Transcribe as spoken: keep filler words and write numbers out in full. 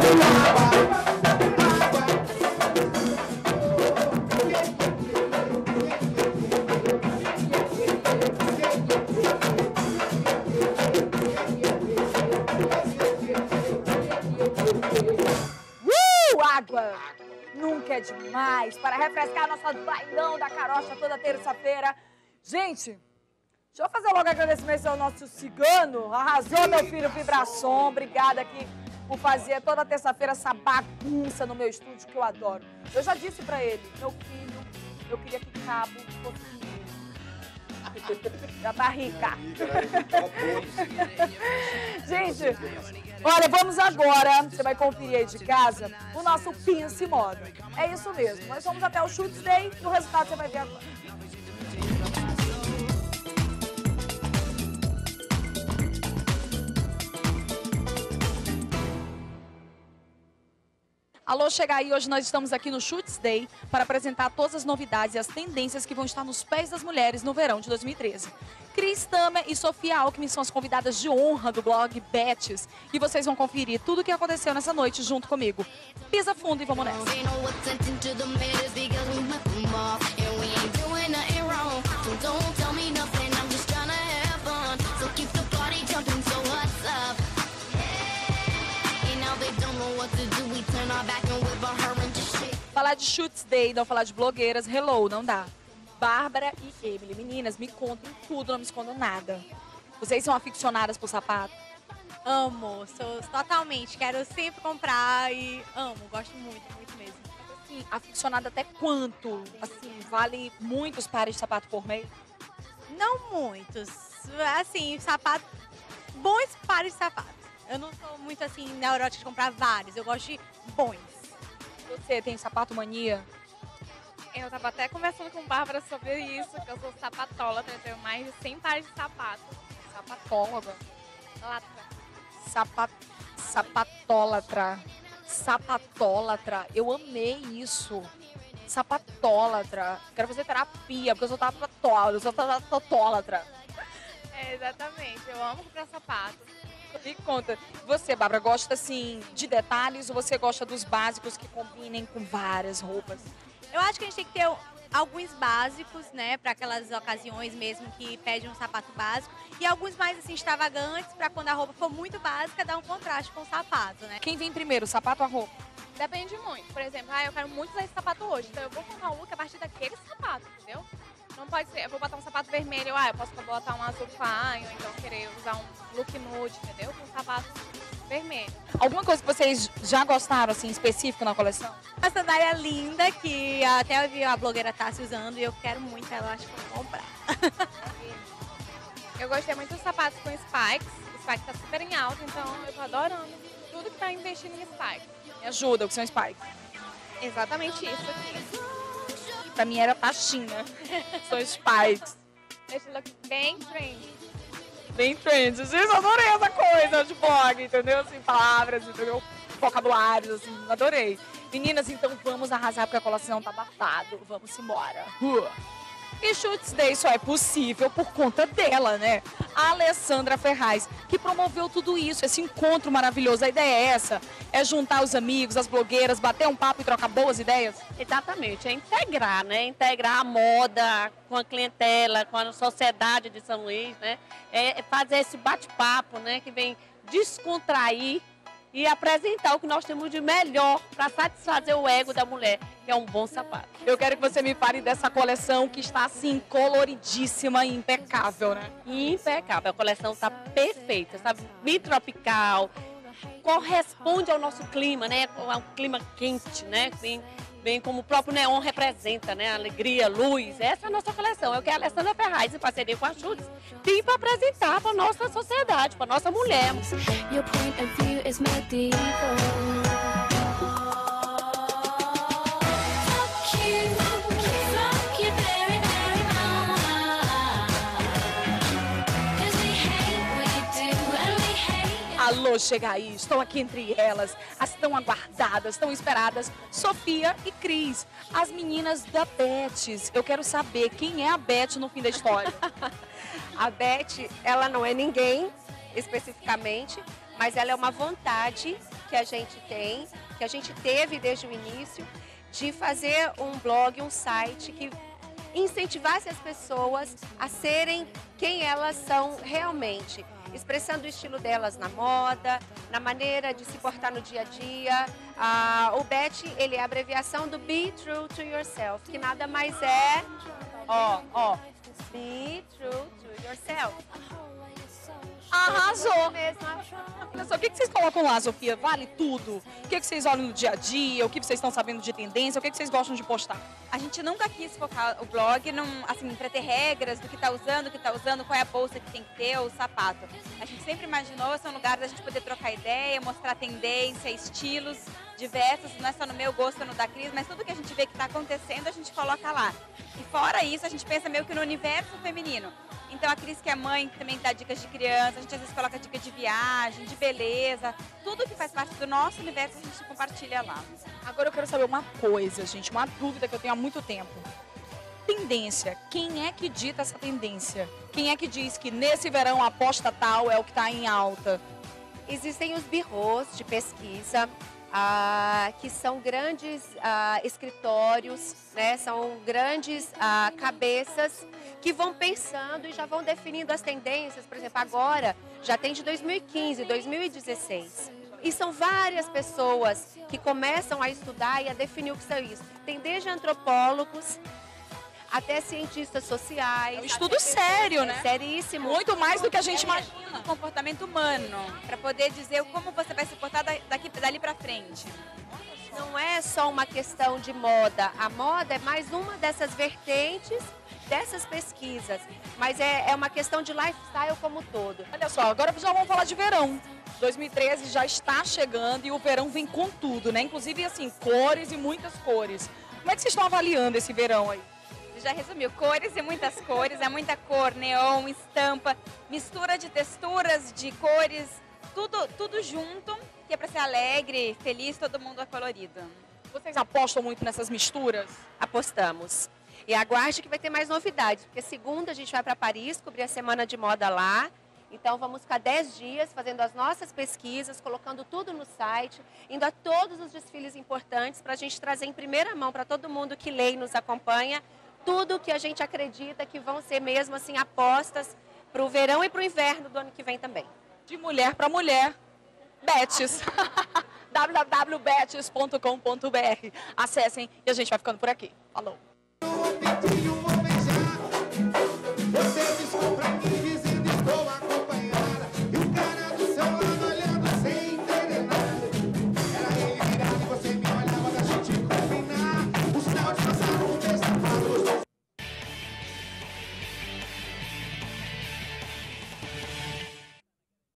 Nunca é demais para refrescar a nossa bailão da Carocha toda terça-feira. Gente, deixa eu fazer logo agradecimento ao nosso cigano. Arrasou, meu filho Vibração. Obrigada aqui por fazer toda terça-feira essa bagunça no meu estúdio que eu adoro. Eu já disse pra ele, meu filho, eu queria que cabo fosse da barriga. Gente, olha, vamos agora, você vai conferir aí de casa, o nosso Pince Moda. É isso mesmo, nós vamos até o Chutes Day e o resultado você vai ver agora. Alô, chega aí, hoje nós estamos aqui no Chutes Day para apresentar todas as novidades e as tendências que vão estar nos pés das mulheres no verão de dois mil e treze. Cris Tamer e Sofia Alckmin são as convidadas de honra do blog Betts e vocês vão conferir tudo o que aconteceu nessa noite junto comigo. Pisa fundo e vamos nessa. Falar de Chutes Day, não falar de blogueiras, hello, não dá. Bárbara e Emily, meninas, me contem tudo, não me escondam nada. Vocês são aficionadas por sapato? Amo, sou totalmente, quero sempre comprar e amo, gosto muito, muito mesmo. Assim, aficionada até quanto? Assim, vale muitos pares de sapato por mês? Não muitos, assim, sapato, bons pares de sapato. Eu não sou muito assim neurótica de comprar vários, eu gosto de bons. Você tem sapato mania? Eu tava até conversando com Bárbara sobre isso, que eu sou sapatólatra, eu tenho mais de cem pares de sapato. Sapatóloga? Latra. Sapat... Sapatólatra. Sapatólatra. Eu amei isso. Sapatólatra. Quero fazer terapia, porque eu sou tapatólatra. Eu sou tapatólatra. É, exatamente. Eu amo comprar sapato. Me conta, você, Bárbara, gosta assim de detalhes ou você gosta dos básicos que combinem com várias roupas? Eu acho que a gente tem que ter alguns básicos, né, para aquelas ocasiões mesmo que pedem um sapato básico e alguns mais assim extravagantes para quando a roupa for muito básica dar um contraste com o sapato, né? Quem vem primeiro, o sapato ou a roupa? Depende muito. Por exemplo, ah, eu quero muito usar esse sapato hoje, então eu vou comprar um look a partir daquele sapato, entendeu? Não pode ser, eu vou botar um sapato vermelho, ah, eu posso botar um azul claro, ou então querer usar um look nude, entendeu? Com um sapato vermelho. Alguma coisa que vocês já gostaram, assim, específico na coleção? Uma sandália linda que até eu vi a blogueira Tassi usando e eu quero muito, ela acho que vou comprar. Eu gostei muito dos sapatos com spikes, o spike tá super em alta, então eu tô adorando tudo que tá investindo em spike. Me ajuda, o que são spikes? Exatamente isso aqui. Pra mim era pastinha. São spikes. Esse look bem trendy. Bem trendy. Gente, eu adorei essa coisa de blog, entendeu? Assim, palavras, entendeu? Vocabulários, assim, adorei. Meninas, então vamos arrasar porque a coleção tá babado. Vamos embora. Uh. E Chutes Day só é possível por conta dela, né? A Alessandra Ferraz, que promoveu tudo isso, esse encontro maravilhoso. A ideia é essa, é juntar os amigos, as blogueiras, bater um papo e trocar boas ideias? Exatamente, é integrar, né? Integrar a moda com a clientela, com a sociedade de São Luís, né? É fazer esse bate-papo, né? Que vem descontrair e apresentar o que nós temos de melhor para satisfazer o ego da mulher, que é um bom sapato. Eu quero que você me fale dessa coleção que está assim coloridíssima e impecável, né? Impecável, a coleção está perfeita, sabe? Bitropical, corresponde ao nosso clima, né? É um clima quente, né? Bem, bem como o próprio neon representa, né? Alegria, luz. Essa é a nossa coleção. É o que a Alessandra Ferraz, em parceria com a Chutes, tem para apresentar para a nossa sociedade, para a nossa mulher. Your point of view is medieval. Alô, chega aí, estou aqui entre elas, as tão aguardadas, tão esperadas, Sofia e Cris, as meninas da Betts. Eu quero saber quem é a Beth no fim da história. A Beth, ela não é ninguém especificamente, mas ela é uma vontade que a gente tem, que a gente teve desde o início, de fazer um blog, um site que incentivasse as pessoas a serem quem elas são realmente, expressando o estilo delas na moda, na maneira de se portar no dia a dia. Ah, o B E T, ele é a abreviação do Be True to Yourself, que nada mais é, ó, ó, Be True to Yourself. Arrasou! Mesmo. Olha só, o que que vocês colocam lá, Sofia? Vale tudo? O que que vocês olham no dia a dia? O que vocês estão sabendo de tendência? O que que vocês gostam de postar? A gente nunca quis focar o blog num, assim, para ter regras do que tá usando, o que tá usando, qual é a bolsa que tem que ter, o sapato. A gente sempre imaginou esse um lugar da gente poder trocar ideia, mostrar tendência, estilos diversos, não é só no meu gosto, no da Cris, mas tudo que a gente vê que está acontecendo, a gente coloca lá. E fora isso, a gente pensa meio que no universo feminino. Então a Cris, que é mãe, também dá dicas de criança, a gente às vezes coloca dicas de viagem, de beleza, tudo que faz parte do nosso universo a gente compartilha lá. Agora eu quero saber uma coisa, gente, uma dúvida que eu tenho há muito tempo. Tendência. Quem é que dita essa tendência? Quem é que diz que nesse verão a aposta tal é o que está em alta? Existem os birros de pesquisa, ah, que são grandes ah, escritórios, né? São grandes ah, cabeças que vão pensando e já vão definindo as tendências. Por exemplo, agora já tem de dois mil e quinze, dois mil e dezesseis. E são várias pessoas que começam a estudar e a definir o que são isso. Tem desde antropólogos até cientistas sociais. É um estudo sério, né? Seríssimo. Muito mais do que a gente imagina. O comportamento humano, para poder dizer como você vai se portar daqui, dali para frente. Não é só uma questão de moda. A moda é mais uma dessas vertentes dessas pesquisas, mas é, é uma questão de lifestyle como um todo. Olha só, agora já vamos falar de verão. dois mil e treze já está chegando e o verão vem com tudo, né? Inclusive, assim, cores e muitas cores. Como é que vocês estão avaliando esse verão aí? Já resumiu, cores e muitas cores, é muita cor, neon, estampa, mistura de texturas, de cores, tudo, tudo junto, que é para ser alegre, feliz, todo mundo é colorido. Vocês apostam muito nessas misturas? Apostamos. E aguarde que vai ter mais novidades, porque segunda a gente vai para Paris, cobrir a semana de moda lá. Então vamos ficar dez dias fazendo as nossas pesquisas, colocando tudo no site, indo a todos os desfiles importantes para a gente trazer em primeira mão para todo mundo que lê e nos acompanha, tudo que a gente acredita que vão ser mesmo assim apostas para o verão e para o inverno do ano que vem também. De mulher para mulher, Betes. w w w ponto betes ponto com ponto b r. Acessem e a gente vai ficando por aqui. Falou!